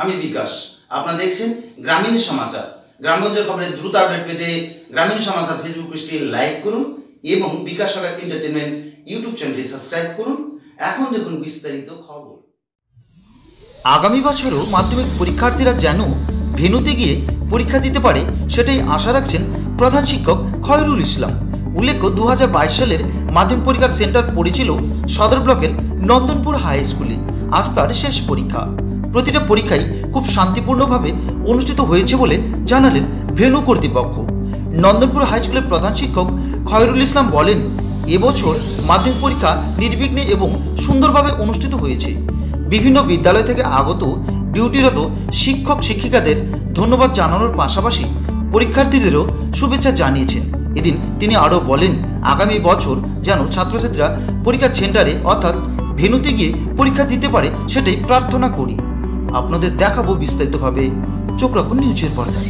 আমি বিকাশ। আপনারা দেখছেন গ্রামীণ সমাচার। গ্রামগঞ্জের খবরের দ্রুত আপডেট পেতে গ্রামীণ সমাচার ফেসবুক পেজটি লাইক করুন এবং বিকাশ সরকার এন্টারটেনমেন্ট ইউটিউব চ্যানেলটি সাবস্ক্রাইব করুন। এখন দেখুন বিস্তারিত খবর। আগামী বছরও মাধ্যমিক পরীক্ষার্থীরা যেন ভেন্যুতে গিয়ে পরীক্ষা দিতে পারে সেটাই আশা রাখছেন প্রধান শিক্ষক খয়রুল ইসলাম। উল্লেখ্য 2022 সালের মাধ্যমিক পরীক্ষার সেন্টার পড়েছিল সদর ব্লকের নন্দনপুর হাই স্কুলে। আজ তার শেষ পরীক্ষা। প্রতিটা পরীক্ষাই খুব শান্তিপূর্ণভাবে অনুষ্ঠিত হয়েছে বলে জানালেন ভেন্যু কর্তৃপক্ষ। নন্দনপুর হাই স্কুলের প্রধান শিক্ষক খয়রুল ইসলাম বলেন, এবছর মাধ্যমিক পরীক্ষা নির্বিঘ্নে এবং সুন্দরভাবে অনুষ্ঠিত হয়েছে। বিভিন্ন বিদ্যালয় থেকে আগত ডিউটিরত শিক্ষক শিক্ষিকাদের ধন্যবাদ জানানোর পাশাপাশি পরীক্ষার্থীদেরও শুভেচ্ছা জানিয়েছেন। এদিন তিনি আরও বলেন, আগামী বছর যেন ছাত্রছাত্রীরা পরীক্ষা সেন্টারে অর্থাৎ ভেন্যুতে গিয়ে পরীক্ষা দিতে পারে সেটাই প্রার্থনা করি। আপনাদের দেখাবো বিস্তারিতভাবে, চোখ রাখুন নিউজের পর্দায়।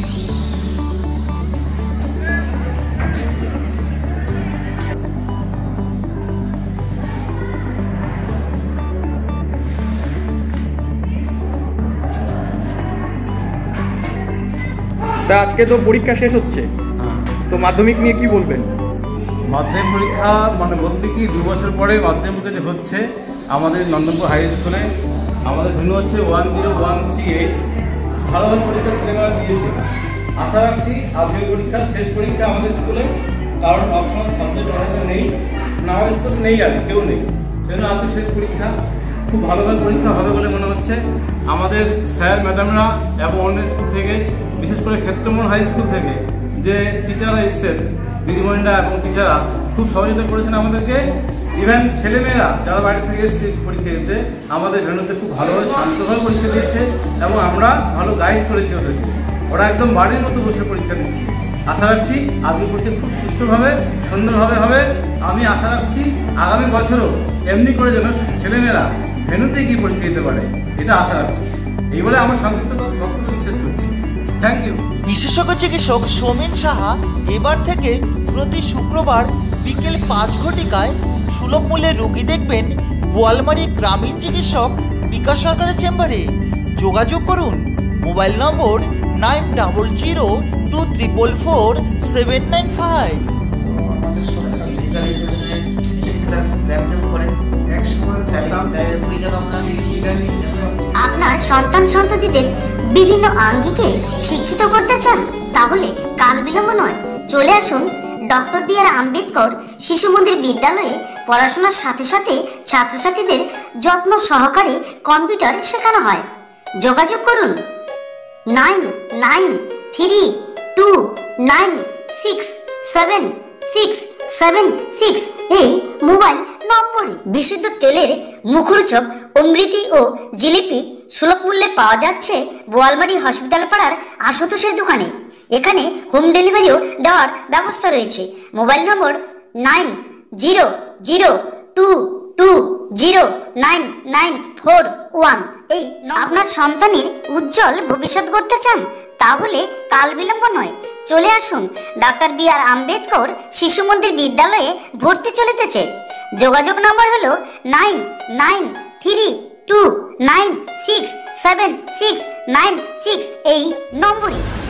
তা আজকে তো পরীক্ষা শেষ হচ্ছে, তো মাধ্যমিক নিয়ে কি বলবেন? মাধ্যমিক পরীক্ষা বলতে কি 2 বছর পরে মাধ্যমিক যে হচ্ছে আমাদের নন্দনপুর হাই স্কুলে। আমাদের ভেন্যু হচ্ছে 10138। ভালোভাবে পরীক্ষা ছেলেমেয়েরা দিয়েছে। আশা রাখছি আজকের পরীক্ষা শেষ পরীক্ষা আমাদের স্কুলে, কারণ অপশনাল সাবজেক্ট অনেকে নেই, না স্কুল নেই আর কেউ নেই, সেজন্য আজকে শেষ পরীক্ষা। খুব ভালোভাবে পরীক্ষা হবে বলে মনে হচ্ছে। আমাদের স্যার ম্যাডামরা এবং অন্য স্কুল থেকে, বিশেষ করে ক্ষেত্রমোহন হাই স্কুল থেকে যে টিচাররা এসছেন, দিদিমণিরা এবং টিচাররা খুব সহযোগিতা করেছেন আমাদেরকে। ইভেন ছেলেমেয়েরা যারা বাইরে থেকে এসছে পরীক্ষা দিতে আমাদের ভেন্যুতে খুব ভালোভাবে শান্তভাবে পরীক্ষা দিচ্ছে এবং আমরা ভালো গাইড করেছি ওদেরকে। ওরা একদম বাড়ির মতো বসে পরীক্ষা দিচ্ছে। আশা রাখছি আজকের পরীক্ষা খুব সুষ্ঠুভাবে সুন্দরভাবে হবে। আমি আশা রাখছি আগামী বছরও এমনি করে যেন ছেলেমেয়েরা ভেন্যুতে গিয়ে পরীক্ষা দিতে পারে, এটা আশা রাখছি। এই বলে আমার সংক্ষিপ্ত বক্তব্য শেষ করছি। Thank you. বিশেষজ্ঞ চিকিৎসক সৌমেন সাহা এবার থেকে প্রতি শুক্রবার বিকেল 5 ঘটিকায় সুলভ মূল্যে রোগী দেখবেন বোয়ালমারী গ্রামীণ চিকিৎসক বিকাশ সরকারের চেম্বারে। যোগাযোগ করুন মোবাইল নম্বর 9004244795। আপনার সন্তান সন্ততিদের বিভিন্ন আঙ্গিকে শিক্ষিত করতে চান? তাহলে কাল বিলম্ব নয়, চলে আসুন ডক্টর বি.আর. আম্বেদকর শিশু মন্দির বিদ্যালয়ে। পড়াশোনার সাথে সাথে ছাত্রছাত্রীদের যত্ন সহকারে কম্পিউটার শেখানো হয়। যোগাযোগ করুন 9932967676 এই মোবাইল নম্বরে। বিশুদ্ধ তেলের মুখরোচক অমৃতি ও জিলিপি সুলভ মূল্যে পাওয়া যাচ্ছে বোয়ালমারী হসপিটাল পাড়ার আশুতোষের দোকানে। এখানে হোম ডেলিভারিও দেওয়ার ব্যবস্থা রয়েছে। Mobile number 9002209941। এই আপনার সন্তানের উজ্জ্বল ভবিষ্যৎ গড়তে চান? তাহলে কাল বিলম্ব নয়, চলে আসুন ডক্টর বি.আর. আম্বেদকর শিশু মন্দির বিদ্যালয়ে ভর্তি চলিতেছে। যোগাযোগ নম্বর হলো 9932967696 এই নম্বরে।